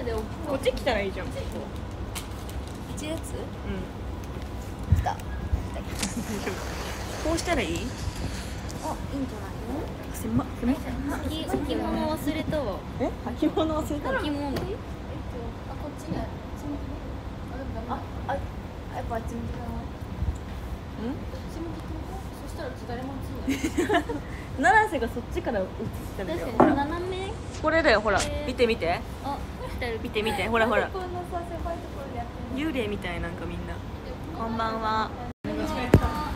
こっち来たらいいじゃん。 こっちやつ？ うん。 来た。 こうしたらいい？ あ、いいんじゃないの？ 狭っ。 履物忘れたわ。 え？履物忘れたの？ 履物。 あ、こっちね。あ、やっぱあっち向きだな。 うん？ そしたらうち誰も映んない。 七瀬がそっちから映ってるよ。 確かに斜め。 これだよ、ほら、見て見て。 あ、来たる。 見て見て、ほらほら。 こんなさ、狭いところでやってる。 幽霊みたいなんかみんな。こんばんは。 こんにちは。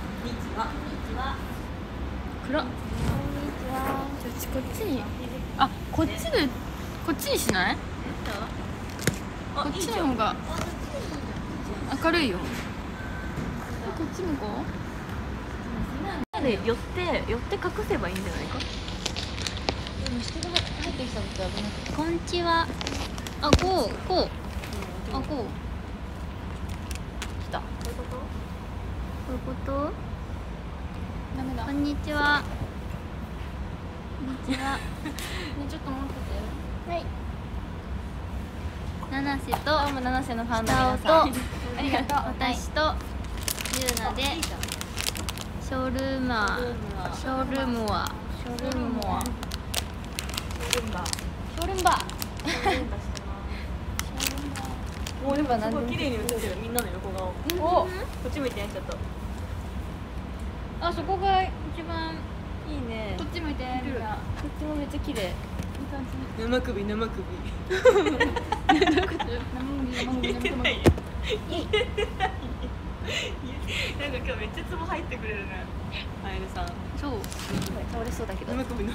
暗っ。こっちに。あ、こっちで。こっちにしない？こっちの方が明るいよ。こっち向こう？ で寄って隠せばいいんじゃないか。 でも人が入ってきた時は危ない。 こんにちは。あ、こう。あ、こう。 来た。 こういうこと？ ダメだ。 こんにちは。こんにちは。 ね、ちょっと待ってて。はい。 七瀬とどうも七瀬のファンの北尾と皆さん。ありがとう。 私とゆうなでショールームはショールームは。 ショールームバー。 ショールームバー。 もうでもすごい綺麗に映ってる、みんなの横顔。 お、 こっち向いてやっちゃった。 あ、そこが一番いいねこ。っち向いてみた。 こっちもめっちゃ綺麗。 いい感じ。 生首。言えてないよ。なんか今日めっちゃツボ入ってくれるね。あやねさん。 そう倒れそうだけど。 生首。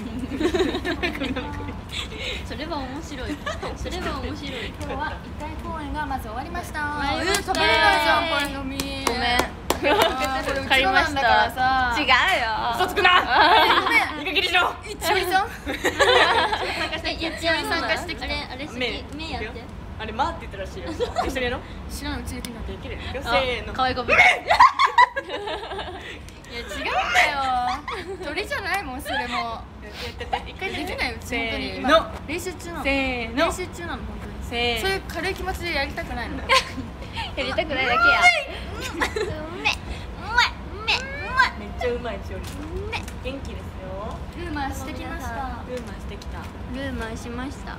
それは面白いそれは面白い今日は一回公演がまず終わりました。 終わりました食べれないじゃん、これ飲み。 ごめん。 これうちのなんだからさ。 違うよ。嘘つくな。いい加減にしろ。 一緒にさん。 一応参加してきたあれ目やってあれ、まーって言ったらしいよ。一緒にやろう。 知らん、うちできない。 できるよ。せーの。 可愛い子ぶいや違うんだよ。鳥じゃないもん、それも。一回できない、うち本当に今練習中なの。 せーの。 練習中なの、本当に。 せーの。 そういう軽い気持ちでやりたくないの。 やりたくないだけやめっちゃうまいしおり。元気ですよ。 ルーマーしてきました。 ルーマンしてきた。 ルーマンしました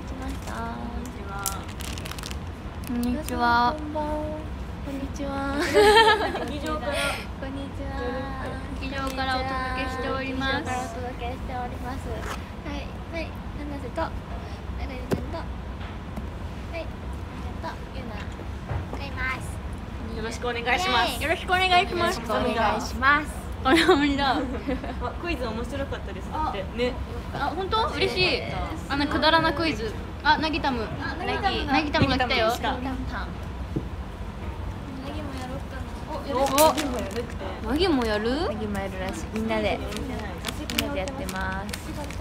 こんにちは。 こんにちはこんにちは。 劇場から。 こんにちは。 劇場からお届けしております劇場からお届けしております。はいはい、七瀬とあらゆちゃんとはい、ありがとうゆうな買います。 よろしくお願いします。 よろしくお願いしますよろしくお願いします。 あら無理だクイズ面白かったですってね。 あ、本当嬉しいあのくだらなクイズあ、なぎたむなぎたむが来たよなぎたむヤギもやろうかな。 お、でもやるって。 なぎもやるヤギもやるらしい。みんなでやってます。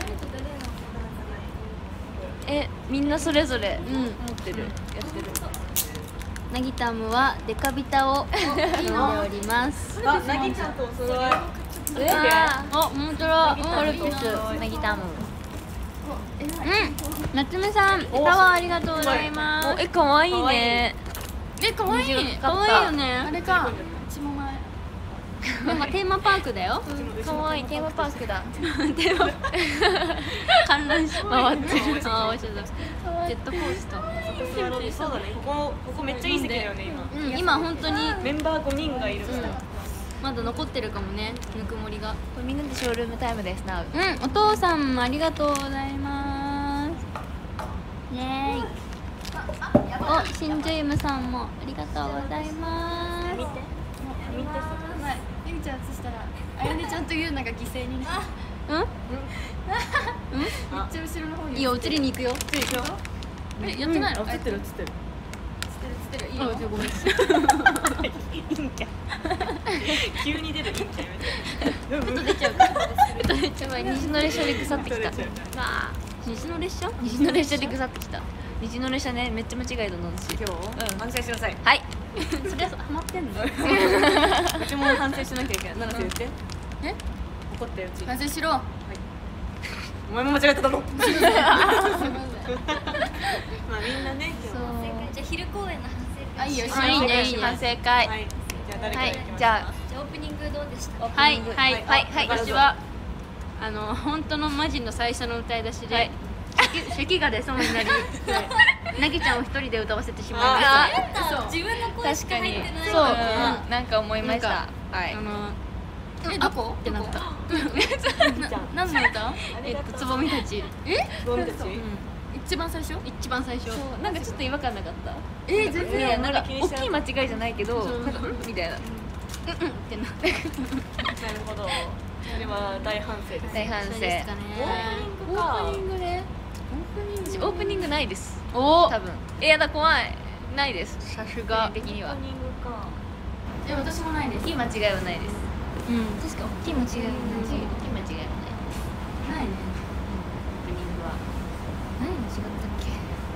みんなそれぞれ持ってる、やってる。 なぎたむはデカビタを飲んでおりますあ、なぎちゃんとお揃い。 あ、本当だカルピスなぎたむ。 夏目さん、タワーありがとうございますかわいいね。 かわいいかわいいよあねれか。うちも前。 なんかテーマパークだよかわいいテーマパークだ。 観覧車回ってる。 あ、おいしそうだジェットコースターそうだね。ここめっちゃいい席だよね今。 今本当にメンバー5人がいる。 まだ残ってるかもね、ぬくもりがこれみんなでショールームタイムですな。 お父さんもありがとうございますイエーイお、シンジェイムさんもありがとうございます見て。見て。 ゆみちゃんそしたらあやねちゃんとゆうなが犠牲になる。 うんめっちゃ後ろの方に。 いいよ、映りに行くよやってないの映ってる。 つってるいいよ。 ごめんいいんきゃ。急に出るいいんきゃ。 音出ちゃうからやばい、虹の列車で腐ってきた。 西の列車虹の列車で腐ってきた。虹の列車ね、めっちゃ間違いだの私。 今日反省しなさい。 はい。 それはハマってんのうちも反省しなきゃいけない。七瀬言って。 え？ 怒ってうち。 反省しろ。 お前も間違えただろ。 まあみんなね今日は正解じゃあ昼公演の反省会あいいよあいいねいいね反省会はいじゃあ誰から行きましょうじゃあじゃあオープニングどうでしたはいはいはいはい私は本当のマジの最初の歌い出しで咳が出そうになりなぎちゃんを一人で歌わせてしまいました自分の声しか入ってないそうなんか思いました。はい。 どこってなった何の歌つぼみたちどうたち一番最初一番最初そうなんかちょっと違和感なかった。 全いやなんか大気にしちゃうきい間違いじゃないけど、 そうなんかみたいなってなってなるほどそれは大反省です大反省。 そうですかねオープニングかオープニングね。私オープニングないです。 お多分。やだ怖い。ないです。 さす個が人的にはオープ。ニングか私もないです大きい間違いはないです。 うん確か大きい間違いは大きい間違いはない。 ないねオープニングは。 何間違ったっけ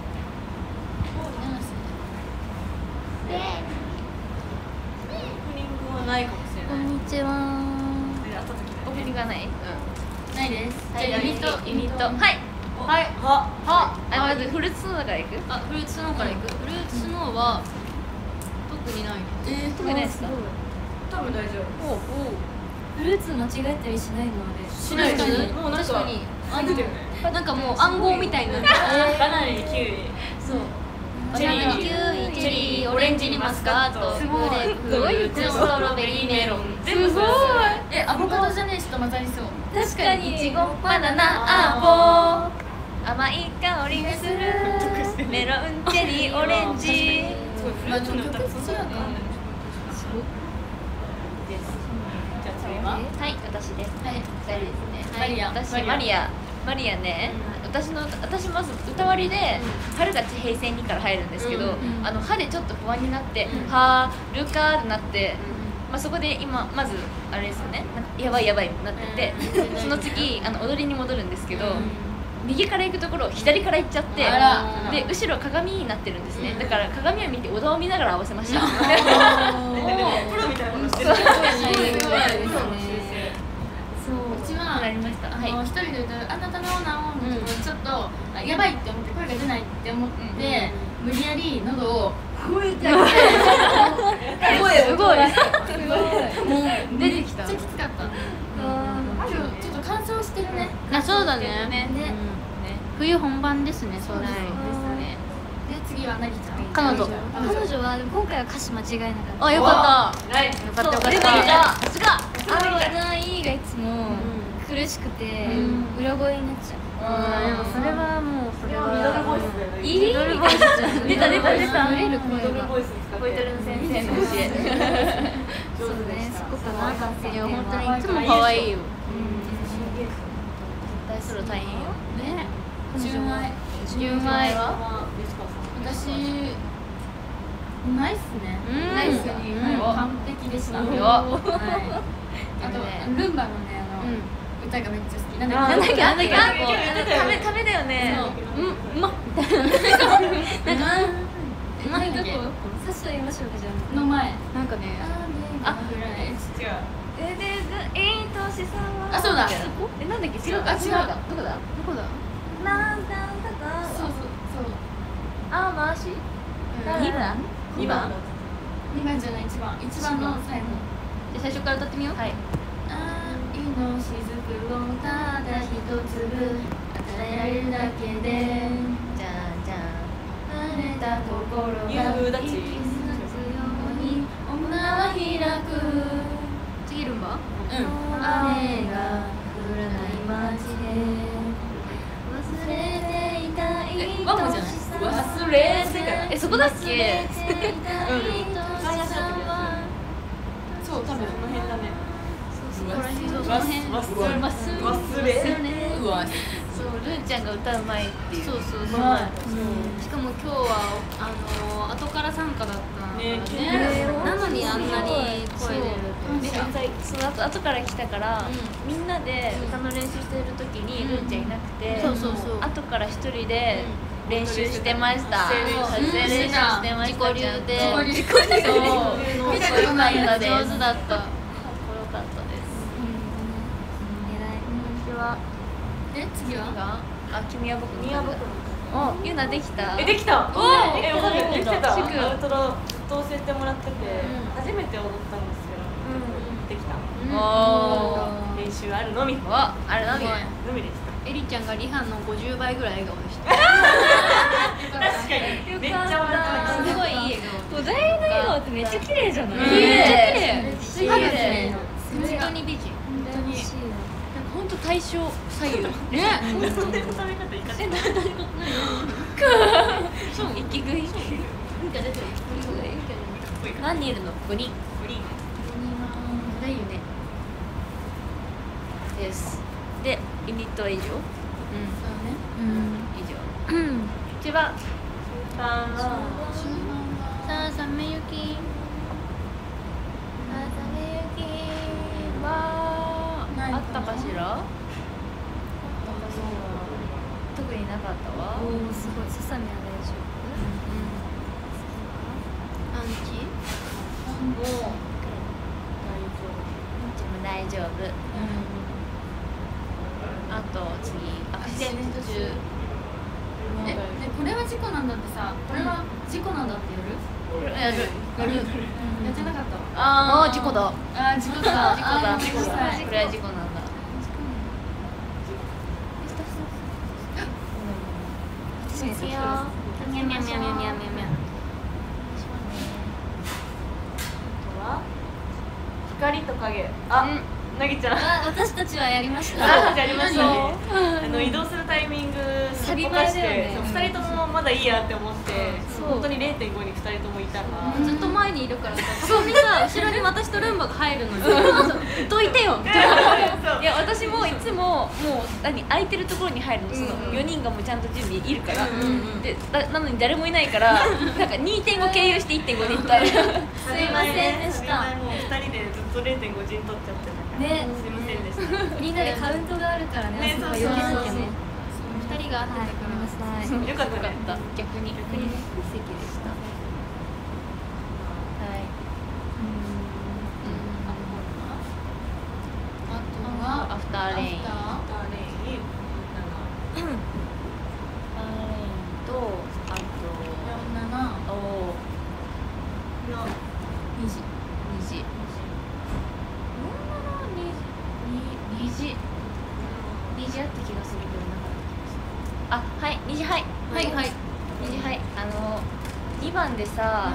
オープニングはないかもしれないこんにちはで会った時オープニングはない。 ないですはいじゃあユニットユニット。はい。 はいはあまずフルーツソーダからいく。 あフルーツスノーからいくフルーツスノーは特にない特にないですか。 多分大丈夫フルーツ間違えたりしないのでしないですねもうなんか確かに出てるねなんかもう暗号みたいになってバナナにキウイそうチェリーキウイチェリーオレンジにマスカットすごいグレープフルーツストロベリーメロン全部それアボカドじゃねえしと混ざりそう確かにいちごバナナアボ甘い香りがするメロンチェリーオレンジ。 すごいフルーツの歌そんなのあんのじゃあ次ははい私です。 はい二人ですね。 マリア私マリアマリアね。私まず歌割りで春が地平線にから入るんですけど、歯でちょっと不安になってはーるかーってなって。まあ、そこで今まずあれですよねやばいやばいってなってて、その次踊りに戻るんですけど、右から行くところ左から行っちゃってあらで後ろ鏡になってるんですね、だから鏡を見て小田を見ながら合わせましたプロみたいなことしてるすごいですねそううちはなりましたはい一人で歌う「あなたの名を」のところちょっとやばいって思って声が出ないって思って無理やり喉をこうやってやってすごいもう出てきためっちゃきつかった今日ちょっと乾燥してるねあ、そうだね。 ね冬本番ですね。そうです。 ですねで次はなぎちゃん彼女。 彼女はでも今回は歌詞間違えなかったあ、よかっはいた。よかったよかっ出てきた。 たすがあいがいつも苦しくて裏声になっちゃうでもそれはもうそれミドルボはイスだよねいいミドルボイスじゃん。 出た出たブレる声がミドルボイス使ってボイトルの先生の教え上手でしたそこかな反省いや点は本当にいつも可愛いよ。 大ソロ大変よね純愛純愛は吉川さん私ナイスねうんナイスにうん完璧でしたうんはいあとルンバのね歌がめっちゃ好きなんだっけなんだっけためだよねなんだっけさっと言いましょうかじゃあの前なんかね。 あぐらい違うあそうだなんだっけ違うあ違うどこだどこだ？ そうそうあー回し 2番 2番 2番じゃない1番の最後じゃあ最初から歌ってみよう。 はい愛の雫をただ一粒与えられるだけでじゃんじゃん晴れた心が夕立息づくように女は開く次ルンバ？ 雨が降らない街で忘れていた愛しさ忘れてそこだっけ忘れていた愛しさはそう多分この辺だねそこら辺その辺。 忘れうわそうルンちゃんが歌うまいっていうそうそうそう。 まいしかも今日は後から参加だったからねね。なのにあんなに声出るって。 その後から来たからみんなで歌の練習してる時にルンちゃんいなくてそうそうそう。 後から一人で練習してました発声練習発声練習してました自己流でちゃんと自己流でそう見たことないよかったです上手だった。 かっこよかったです偉い私はで次はあ君は僕の君は僕のおゆなできた。 できた。 おわかる。できてた。ア祝ウトロずっと教えてもらってて、初めて踊ったんですけど、できた。 お練習あるのみ。 おあれなみ。 のみでした。 エリちゃんがリハンの50倍ぐらい笑顔でした。 確かに。めっちゃ笑った。 すごいいい笑顔。 お題の笑顔ってめっちゃ綺麗じゃない？ 綺麗。 めっちゃ綺麗。 本当に美人。 本当対象左右。ね。 そんな食べ方いかない。 息食い。何人いるの？5人。 グリーン。 だよね。です。でユニットは以上。以上。一番。 さあ、サメユキ。 あったかしら？特になかったわ。 おお、すごい。ささみは大丈アンチ。 もう大丈夫。あと次アクシデント中。 これは事故なんだってさ、これは事故なんだってやる？やってなかったわ。 ああ事故だ。 あ、事故だ。 事故だ。これは事故なんだ。 夫。ですよ。みゃみゃみゃみゃみゃみゃみゃ。 光と影。あ、なぎちゃん。 私たちはやりました。 あ、やりましたね。移動するタイミングすっぽかして2人ともまだいいやって思って本当に 0.5 に2人ともいたらずっと前にいるからさ、そこにさ、後ろに私とルンバが入るのにどいてよみたいな。 いや私もいつももう空いてるところに入るの、その4人がもうちゃんと準備いるからでなのに誰もいないからなんか 2.5 経由して 1.5 に行った。 すいませんでした。 もう2人でずっと 0.5 陣取っちゃってたからね、 すいませんでした。 みんなでカウントがあるからね。 ね、そうそう避けなきゃそうね。 二人が会ってたから。 よかったね。 逆に席でした。はい。 あとはアフターレイン。 アフターアフターレインとあと 47 お 2時虹。虹あった気がするけどなかった。あ、はい虹はいはいはい。 虹はい2番でさ、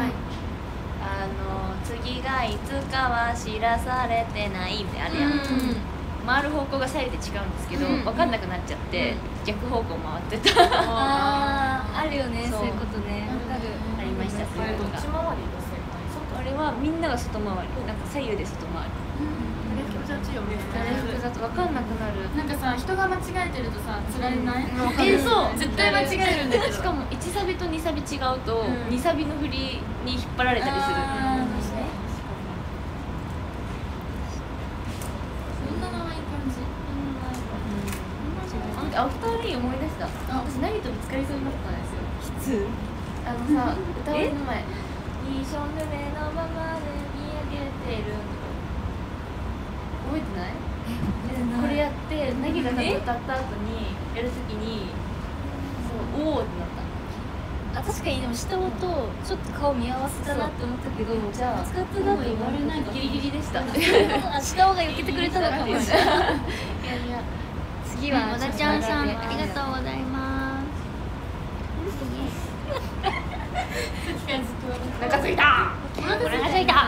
次がいつかは知らされてないみたいなあれやん。回る方向が左右で違うんですけど、分かんなくなっちゃって、逆方向回ってた。 あるよね、 そうそういうことね。わかる。 ありました。そういうのがどっち回りの正あれはみんなが外回り、なんか左右で外回り。 複雑よね。 あれ複雑、分かんなくなる。 なんかさ、人が間違えてるとさ、つられない？ そう絶対間違えるんだけど。 しかも1サビと2サビ違うと、2サビの振りに引っ張られたりする。アフターレイン思い出した。私ナギとぶつかりそうになったんですよ。さ、歌われの前「一緒の目のままで見上げてる」覚えてない？これやってナギが歌った後にやるときにそうおおってなった。 確かにでも下音とちょっと顔見合わせたなって思ったけど、 じゃあ使ってだと言われないギリギリでした。 下尾が避けてくれたのかもしれない。 いやいや次は和田ちゃんさん、ありがとうございます。 お腹ついた。 お腹空いた。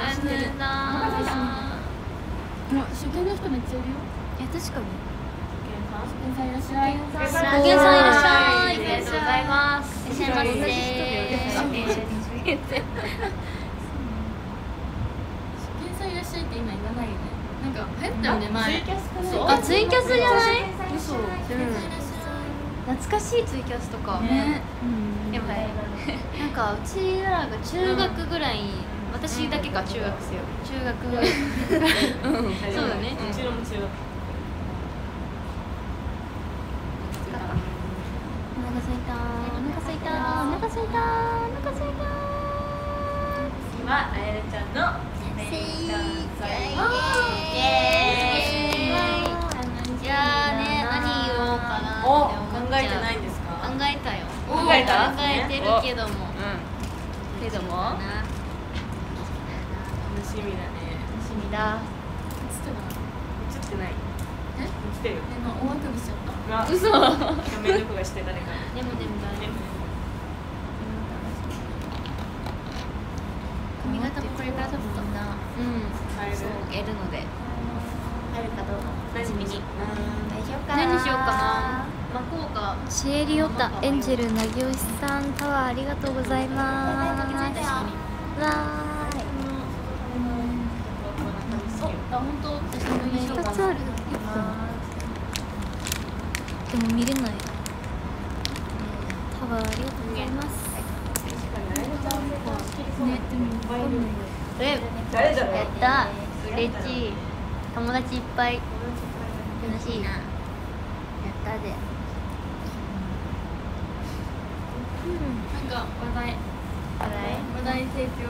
初見の人めっちゃいるよ。 いや確かに。 初見さんいらっしゃい。 あげさんいらっしゃい。 ありがとうございます。 いらっしゃいませ。 初見さんいらっしゃいって今言わないよね。なんか流行ったよね前。 あ、ツイキャスじゃない？ 嘘。 懐かしいツイキャスとか。 ね。 でもなんかうちらが中学ぐらい、私だけか中学生よ。中学。 そうだね。うちのも中学。 お腹空いた。お腹空いた。お腹空いた。お腹空いた。 次はあやねちゃんのじゃあね、何言おうかな。 考えてないんですか？ 考えたよ。 おえた？ 考えてるけどもけども楽しみだね。 楽しみだ。 映ってない。映ってる。 大あくびしちゃった。 嘘。画面録画して誰か。 でも大丈夫。髪型もこれからちょっとみんなそうやるのであるかどうか楽しみに。 何しようかまあこうか。 シエリオタエンジェルなぎおしさんタワーありがとうございますわーいあ本当。私もいいよ。 2つあるでも見れないタワーありがとうございます誰だろう。 やった嬉しい。友達いっぱい楽しいな。やったで。なんか話題提供。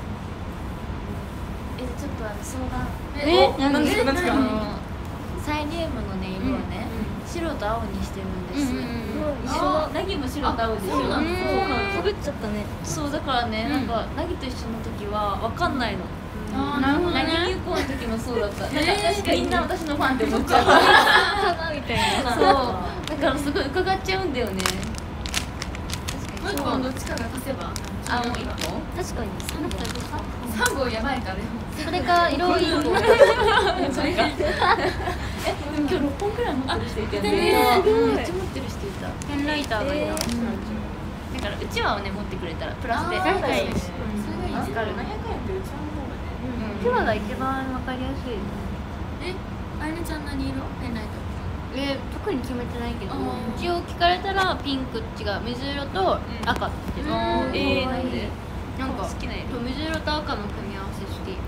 ちょっと相談。 なんですかなんですか。 サイリウムのね色をね白と青にしてるんです一緒だナギも白と青でしょ。 そうなんですかぶっちゃったねそうだからねなんかナギと一緒の時は分かんないの。 なるほどね。 ナギ入校の時もそうだった。なんか確かみんな私のファンって思っちゃう。 みたいなそうだからすごい伺っちゃうんだよね。 もう一本どっちかが貸せば。 あもう一本確かに 3本やばいから。 それか色いい子それかでも今日6本くらい持ってる人いたよね。めっちゃ持ってる人いた。 ペンライターがいいな。 だからうちわをね持ってくれたらプラスであー確かにすごい助かる。 700円ってうちの方がね。 手話が一番わかりやすいあやねちゃん何色？ペンライト。 特に決めてないけど一応聞かれたらピンク違う水色と赤って言ってる。 なんでなんか好きな色。 水色と赤の組み合わせ好き。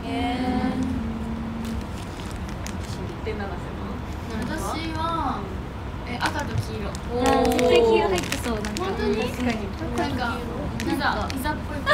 で七私は赤と黄色。 絶対黄色入ってそうなんか本当に？ 確かに。 なんかピザっぽい。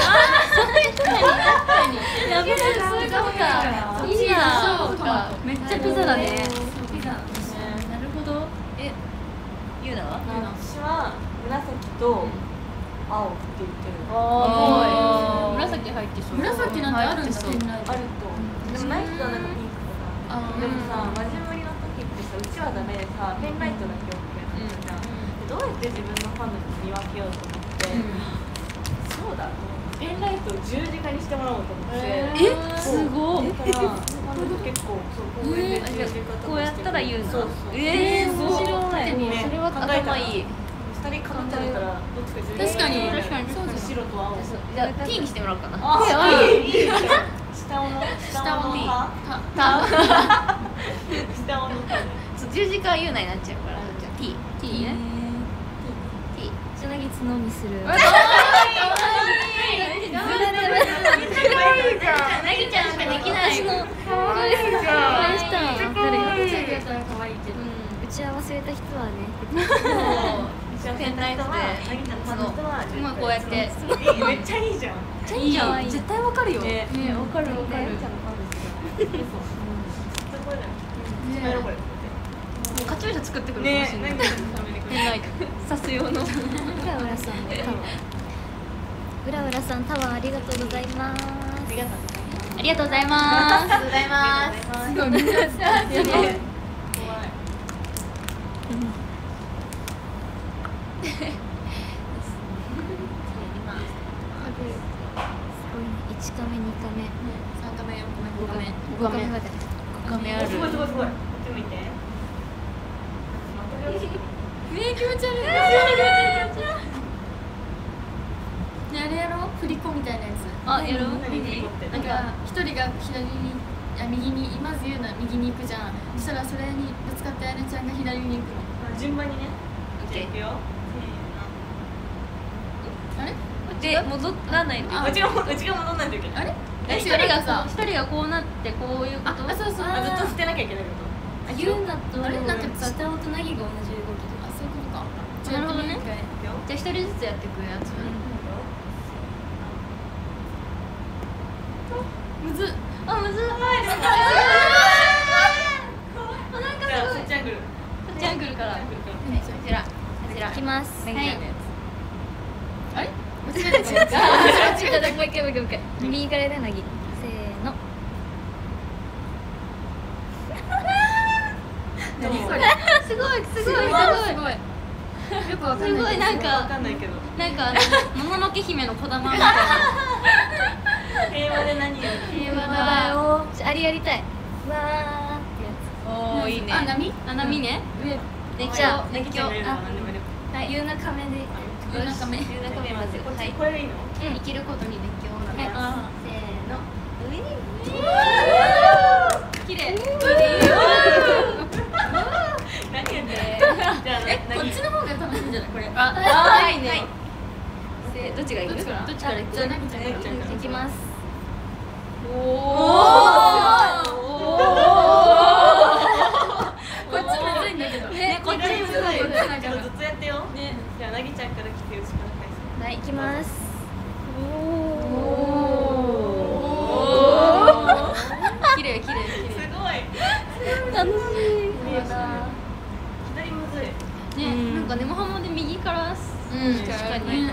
やべえそういうことか。いいな。めっちゃピザだね。 ピザ。 なるほど。ゆうなは？ 私は紫と青って言ってる。 紫入ってそう。 紫なんてあるんだ。ペンライト。 あると。でもナイトはなんかピンクとか。でもさ、マジモリの時ってさ、うちはダメでさ、ペンライトだけ OK だったじゃん。でどうやって自分のファンの人見分けようと思って、そうだ、ペンライトを十字架にしてもらおうと思って。 すごい。 だから、ファンの人結構、そう、公園で十字架とかしてこうやったら言うの。 そうそう。 面白い。 ねそれは頭いい。 二人かぶっちゃったら、どっちか十字架確かにそうじゃん。白と青。 じゃあ T にしてもらおうかな。 あ、いい。下尾の歯。下尾の歯。 そう十字架は言うなになっちゃうから。じゃあ T。T ね。T。 つなぎつのみするなぎちゃんなんかできない。 これしたら分かるよ可愛いけど。 打ち合わせた人はねペンライトで今こうやってめっちゃいいじゃん。 いいじゃん。絶対わかるよ。 ね、わかるわかる。 カチューシャ作ってくるかもしれない。ペンライト。さす用の。 うらうらさんのタワーうらうらさんタワーありがとうございますありがとうございます。 ありがとうございます。 すごいみんな怖い。 すごいね1カメ2カメ 3カメ、4カメ、5カメ。 5カメまで画面ある。 すごいすごいすごい。こっち見て。 気持ち悪い。ねあれやろ？振り子みたいなやつ。 あ、やる？ なんか一人が左に右にまず言うな右に行くじゃん。そしたらそれにぶつかってあやねちゃんが左に行くの。 順番にね。 オッケーいくよ。 あれ？ で戻らないと。 うちが戻んないといけない。 あれ？ 一人がさ、一人がこうなってこういうこと。 あ、そうそう。 ずっと捨てなきゃいけないこユウナとあれなんかさ下尾とナギが同じ動きあ、そういうことか。 なるほどね一回と。よ。 じゃあ一人ずつやっていくやつ。 むずっ。 あ、むずい。 じゃあそっちアングル。 ジャングルから。 こちら。こちら。 いきますはい。 間違えたもう一回右から柳せーの何それすごいすごいよくわかんないすごいなんわかかんないけどなんかもののけ姫のこだまみたいな平和で何より平和だよあれやりたいわーってやおおいいね。 あ、波つ波ね熱じゃあ熱狂何でもいいはい夕中目で夜中目夕中目まずこっちはいこれでいいの生きることに熱狂なのあせーの綺麗何やってんのじゃあこっちの方が楽しいんじゃないこれはいねでどっちがいい？ どっちからどっちから行くじゃあ何ちゃんからいきますこっちむずいんだけどねこっち左にずつこっちなんかちょっとずっとやってよねじゃあなぎちゃんから来てうちから返すはい行きます綺麗すごい楽しい左むずいねなんかネモハマで右から確かに左むずいからいいね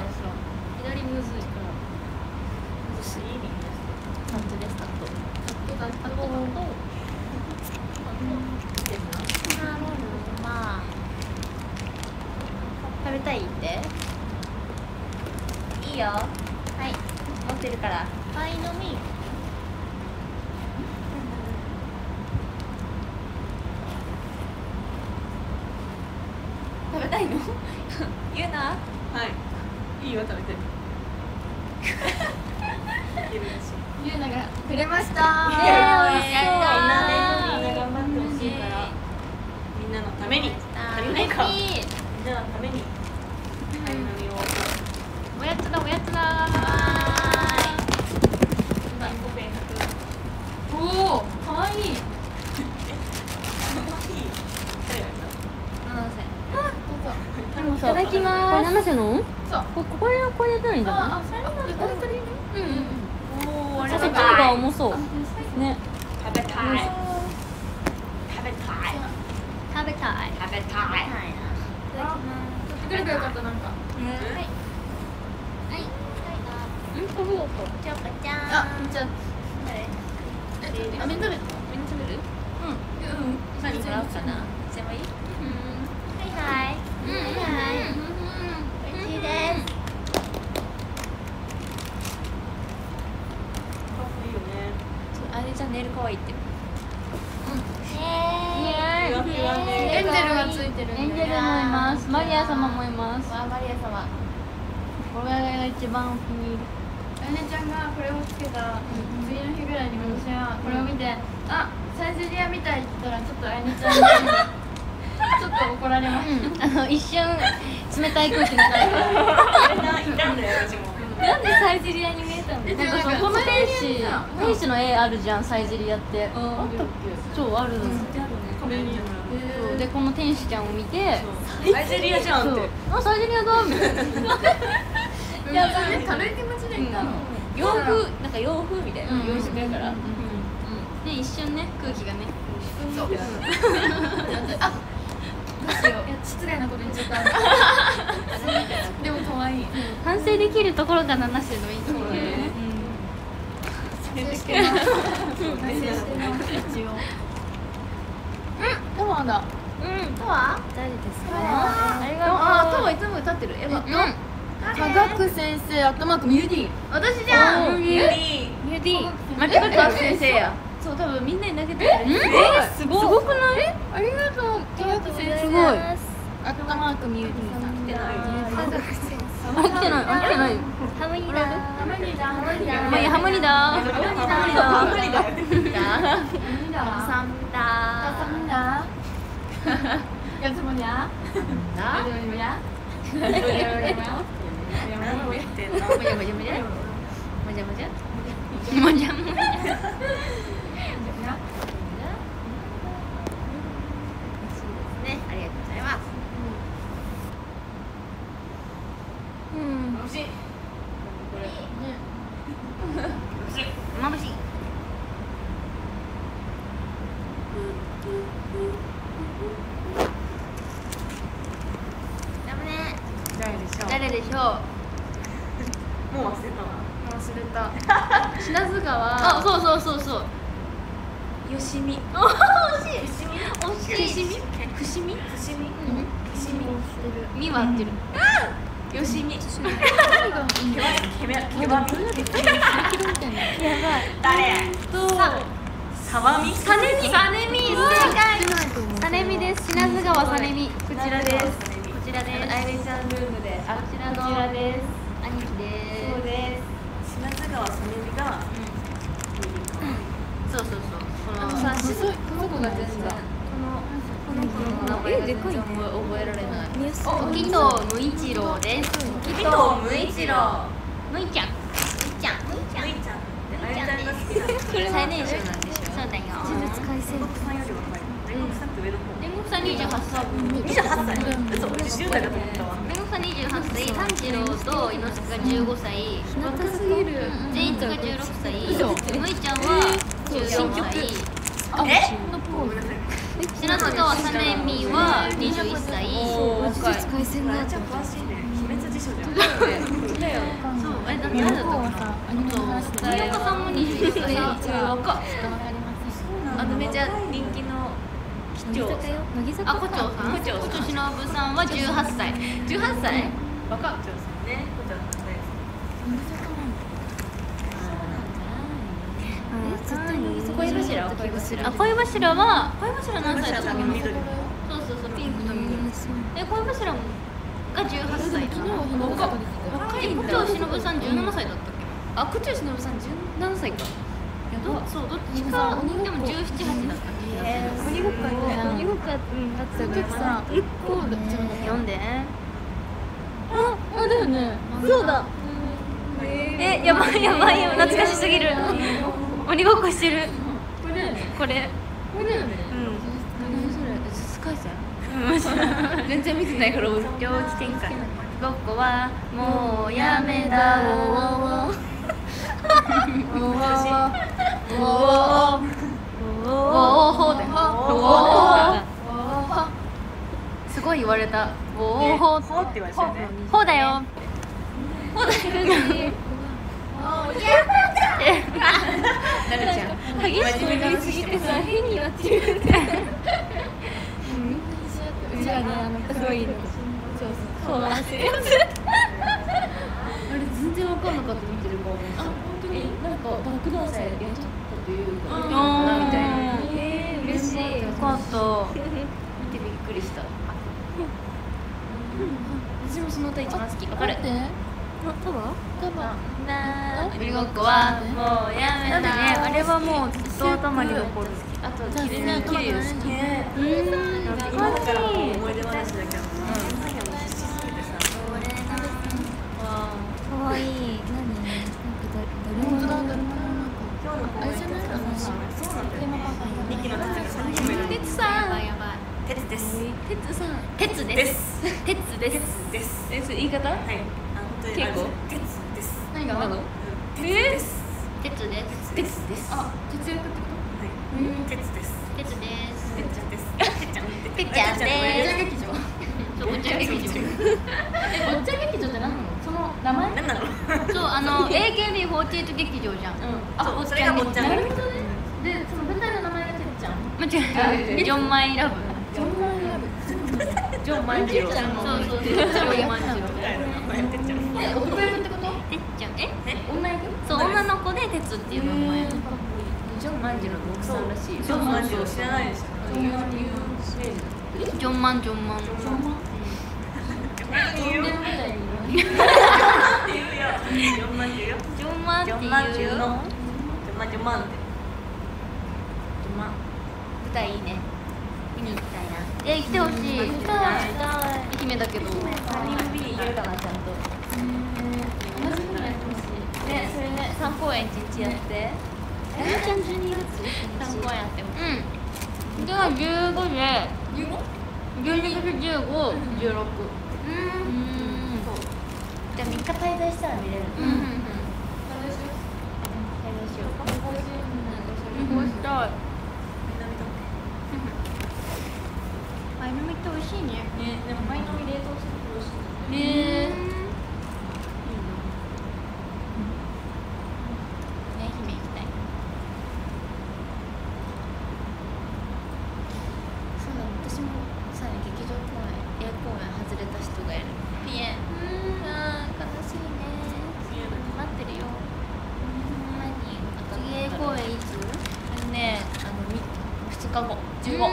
カットでスタートまあ食べたいっていいよはい持ってるからパイの実食べたいの言うなはいいいよ食べているらしいゆうながくれましたねえ美味しそうみんな頑張ってほしいからみんなのために足りないかみんなのためにパイの実をおやつだおやつだおお、かわいいいただきますこれ7瀬のそうこれ入れたらいいんじゃないあ、それなのこれおーちょっとが重そうね食べたい食べたい食べたい食べたいいただきます作ればよかったなんかちょこちゃんあ、じゃああ、みんな食べたみんな食べる？何もらおうかな。じゃあいい？ はい美味しいですいいよねあれじゃあネイル可愛いって。 ふわふわねエンジェルがついてるんだよエンジェルもいますマリア様もいますわマリア様これが一番お気に入りあやねちゃんがこれをつけた次の日ぐらいに私はこれを見てあ、サイゼリアみたいって言ったらちょっとあやねちゃんにちょっと怒られました一瞬冷たい空気になったいたんだよ私もなんでサイゼリアに見えたのなんかそのこの天使の絵あるじゃんサイゼリアってそうあるの壁にそうでこの天使ちゃんを見てサイゼリアじゃんってあサイゼリアだみたいないや、それ軽い気持ちで言ったの洋風なんか洋風みたいな洋食やから。 ね一瞬ね空気がねそうあ、どうしよう失礼なこと言っちゃったでも可愛い反省できるところが7種のいいところだよね一応タワーだとは誰ですかあ、トモいつも歌ってる。エヴァ。 科学先生アットマークミューディ私じゃんユリミューディ間違った先生や。そう多分みんなに投げてる。 すごくないありがとう科学先生すごいアットマークミューディさん起きてない起きてないよハムニダハムニダハムニダまあいやハムニだハムニだハムニダサンダハムニダやつもにゃな。 やつもにゃ何を言ってんのもじゃもじゃもじゃ。もじゃもじゃ。 もじゃもじゃねありがとうございます楽しい眩しいラムネ誰でしょう誰でしょうもう忘れたわ。 忘れた。品津川。 あ、そうそうそうそう。 よしみ。 惜しい。 伏見。 惜しい。 伏見。伏見。 みは合ってる。 よしみ。 何が誰？さわみ。 サネミ。サネミ。正解。サネミです。品津川サネミ。 こちらです。 こちらです。 あゆみちゃんルームで。 こちらのです。 兄貴です。 そうです。品津川さねみが。 そうそうそう。このさ、この子が全然。この子の名前が全然覚えられない。 時藤無一郎です。 時藤無一郎。 むいちゃん。むいちゃん。 むいちゃん。あゆみちゃんが好きな。 最年少なんでしょ。そうだよ。 煉獄さんより若い。煉獄さんって上の方。 煉獄さん28歳。 28歳。嘘、10代だと思ったわ。 煉獄さん28歳、炭治郎と猪之助が15歳、 若すぎる。 善逸が16歳、むいちゃんは14歳、 え？ 品津川さねみは21歳。 若い。めっちゃ詳しいね。秘密辞書じゃん。 そう、誰だったっけ？森岡さんも21歳。 若っ。めっちゃ人気の機長。 あ、胡蝶さん。胡蝶忍さんは18歳。18歳？ 若っ。ね、胡蝶さんです。 恋柱は何歳だったっけ？そうそうそう、ピンクと緑。恋柱が18歳だな。胡蝶忍さん17歳だったっけ？ あ、胡蝶忍さん17歳か。 そう、どっちか。でも17、18だったっけ？ 鬼ごっこやってた。鬼ごっこやってたからさ。 読んで。 あ、だよね。そうだ。 やばいやばいやばい、懐かしすぎる。鬼ごっこしてる。これ。 これだよね。 全然見てないから猟奇展開。ごっこはもうやめだ。すごい言われた。 ほって言われてるね。 ほだよ。ほだよ。 なるちゃん激しくなりすぎてさ、変になってる。 うちらね、すごい。そうなんですよ。 あれ全然わかんなかった、見てる顔。あ、本当になんか爆弾祭やっちゃったというかみたいな。 嬉しい。よかった。 見てびっくりした。私もその歌一番好き。わかる？ 鬼ごっこはもうやめだね。あれはもうずっと頭に残る。 あとキレル好き。 今だから思い出話だけど。 かわいい。 今日のあれじゃない？そうなんだよ。2期の夏が3人もいる。 鉄さん。やばい。 鉄です。 鉄さん。鉄です。鉄です。 です。 言い方？ はい。 結構？ 鉄です。 何が？ 鉄です。 鉄です。 鉄です。 あ、鉄役ってこと？ はい。鉄です。 鉄です。 鉄ちゃんです。 てっちゃんです。そう、ぼっちゃん劇場。ぼっちゃん劇場って何なの？その名前？ 何なの？ そう、AKB48 劇場じゃん。 そう、それがぼっちゃん。 なるほどね。で、その舞台の名前がてっちゃん。 間違えた。ジョンマイラブ。 ジョンマンラブ。 ジョン万次郎。 そうそうそう。ジョン万次郎。 鉄ちゃん。 男役ってこと？ てっちゃん。 女役？ そう、女の子で鉄っていう名前。 ジョン万次郎の奥さんらしい。 ジョン万次郎知らないでしょ。 ジョンマン。 言うよ。ジョン万次郎。 ジョンマンっていうの。 ジョン万って。 舞台いいね。見に行きたいな。来てほしい。愛媛だけど。 アニメ見に行けるかな、ちゃんと。 ね、それね、3公演1日やって。 3公演やっても。では15で。12月15、16。 じゃあ3日滞在したら見れる。滞在しよう。 マイノミって美味しいね。 でも前のみ冷凍してほしい。 日後15。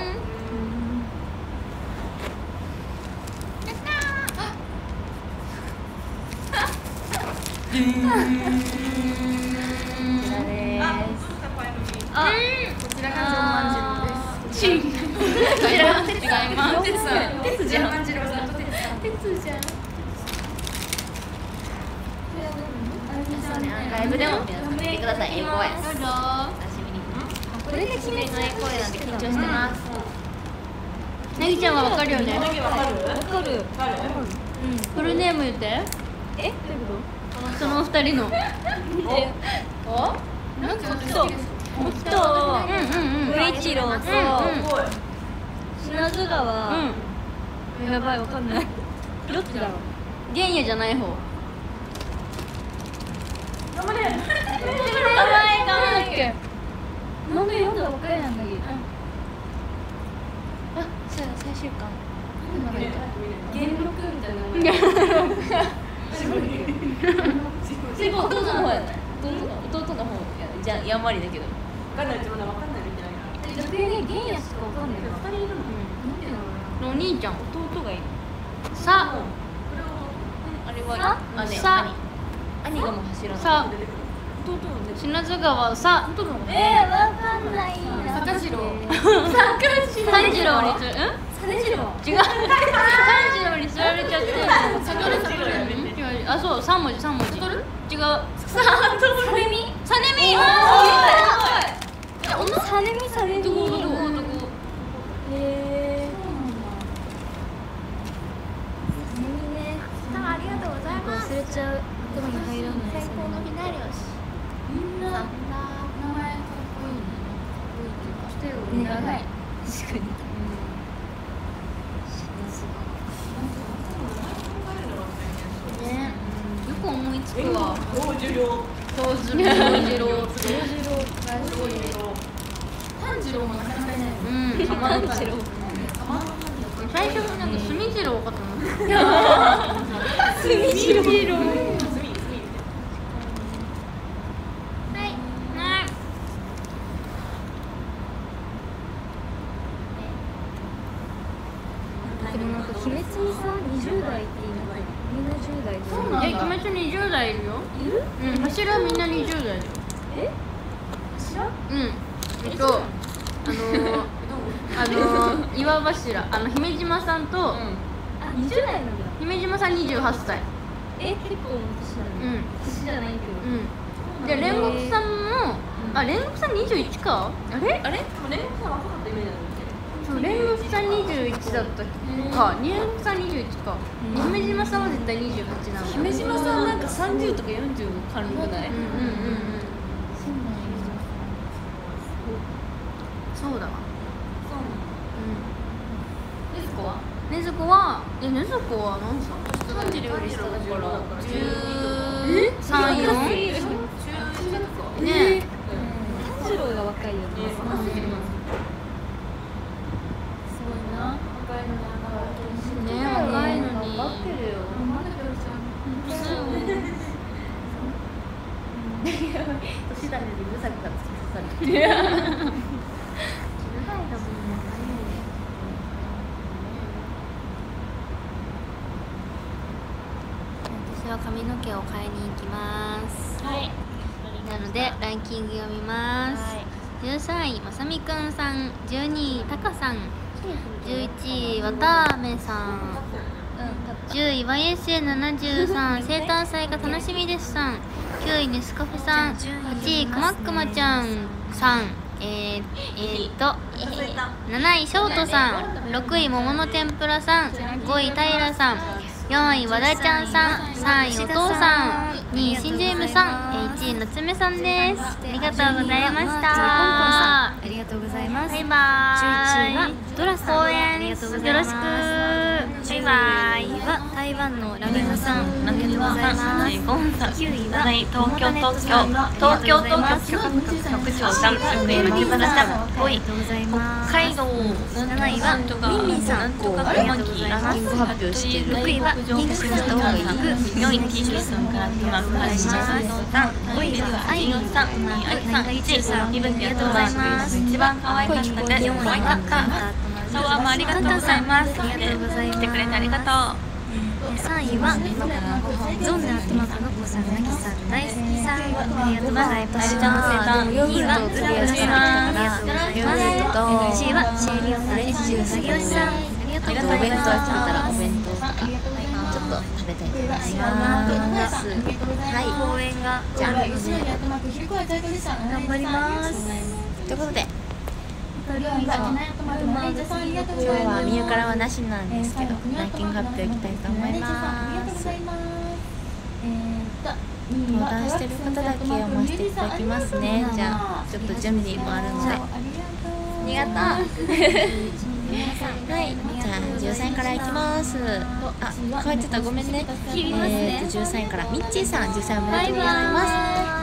あ、こちらがジョン万次郎です。違います。 哲じゃん。 万次郎さんと哲じゃん。 ライブでも皆さん見てください。英語や。 どうぞ。 楽しみに。これで決めの英声なんで緊張してます。 なぎちゃんはわかるよね。 わかる？ フルネーム言って。その二人の。なんかそう。 北斗上一郎と品津川。やばいわかんない。どっちだろう。 玄也じゃない方。 頑張れ。 なんだっけ。 なんで読んだばっかりなんだけど。 あ、そうや最終巻。 元禄みたいな。 弟の方やない。弟の方じゃやんわりだけど。 わかんない、自分でわかんないみたいな。 逆に玄也しかわかんない。 二人いるの。 お兄ちゃん。 弟がいる。 さ。 あれは姉。 さ。 兄がもう走らない。 さ。品津川さ。 わかんないな。 坂次郎。 三次郎。 違う。三次郎に釣られちゃって。あ、そう、三文字。違う。さねみ。 どこ。 ありがとうございます。忘れちゃう。頭に入らない。最高のフィナーレをし。 みんな名前かっこいいね。 長い。確かに。 ね、よく思いつくわ。 長寿郎。 炭治郎もなかなかいない。玉の次郎。最初なんか炭次郎かと思った。炭次郎。 鬼滅にさ、20代っていいのかな。みんな10代で。 鬼滅20代いるよ。柱みんな20代だよ。岩柱、姫島さんと、 20代なんだ。 姫島さん28歳。 結構年だね。年じゃないけど。 で、煉獄さんも、煉獄さん21か。あれでもレンさん若かったイメージなんだそう、煉獄さん21だったか。煉獄さん21か。姫島さんは絶対28なの。 姫島さんなんか30とか40も軽くない？ そうだわ。 ねずこはねずこは何歳？30より下だから13、4？ねえ。 炭治郎が若いよね。 ねえ、若いのに。 年だねでブサブサ突き刺されて私は髪の毛を買いに行きます。なのでランキング読みます。13位まさみくんさん、12位たかさん、11位わたあめさん、10位 YSA73 生誕祭が楽しみですさん、9位ネスカフェさん、8位くまくまちゃんさん、7位ショートさん、6位桃の天ぷらさん、5位平さん、4位和田ちゃんさん、3位お父さん、2位シンジェームさん、1位夏目さんです。ありがとうございました。 ありがとうございます。 バイバーイ。 11位はドラさん、 応援ありがとうございよろます。 しく。 10位は台湾のラビムさん、ありがとうございます。9位は東京局長さん、6位は木原さん、5位北海道、 7位はミンミンさん、ありがとうございます。6位はピンクの人が行く、 4位 T シャツさんから来ます。 5位はアイリンさん、1位リブンありがとうございます。 一番可愛かったです。 4位はそう、ありがとうございます。 ありがとうございます。 来てくれてありがとう。 3位はゾンの頭の子さん、なきさん、大好きさん、ありがとうございます。2位はつぶやさん、ありがとうございます。1位はシェリオンの練習作業師さん、ありがとうございます。お弁当やってたらお弁当とかちょっと食べたいと思います。はい、公演がじゃあ頑張ります。ということで今日はミユからはなしなんですけど、ランキング発表いきたいと思います。登壇してる方だけ読ませていただきますね。じゃあちょっと準備もあるのでありがとうはい、じゃあ13位からいきます。あ、書いてた、ごめんね。13位からミッチーさん、13位おめでとうございます。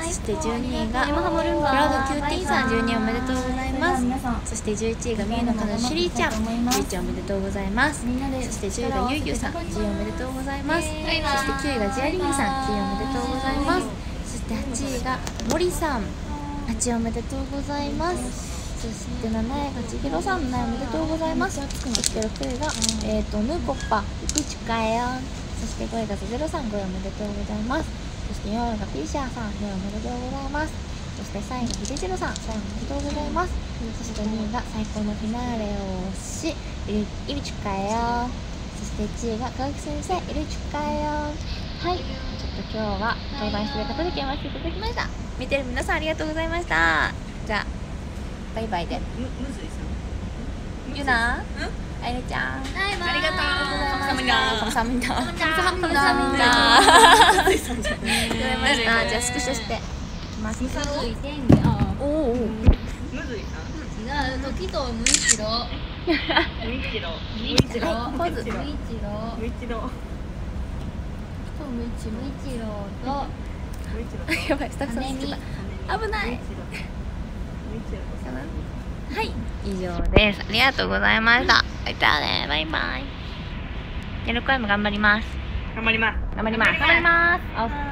そして12位がクラウドキューティーさん、12位おめでとうございます。そして11位がみゆの彼女シリーちゃん、シリーちゃんおめでとうございます。そして10位がゆうゆうさん、10位おめでとうございます。そして9位がジアリングさん、9位おめでとうございます。そして8位が森さん、8位おめでとうございます。そして7位がちひろさん、7位おめでとうございます。そして6位がヌーポッパ、いくちかよ。そして5位がゼロさん、5位おめでとうございます。そして4位がピーシャーさん、4位おめでとうございます。そして3位がひでじろさん、3位おめでとうございます。そして2位が最高のフィナーレをし、いるちかよ。そして1位が科学先生、いるちかよ。はい、ちょっと今日は登壇してる方だけ読ませていただきました。見てる皆さんありがとうございました。じゃあバイバイで。ゆな、あいねちゃん、 ありがとう。 감사합니다。じゃあスクショしていきます。おお。 時と無一郎ポーズ。やばい、スタッフさんつけた。危ない。はい、以上です。ありがとうございました。じゃあね、バイバイ。やる声も頑張ります。 頑張ります。 頑張ります。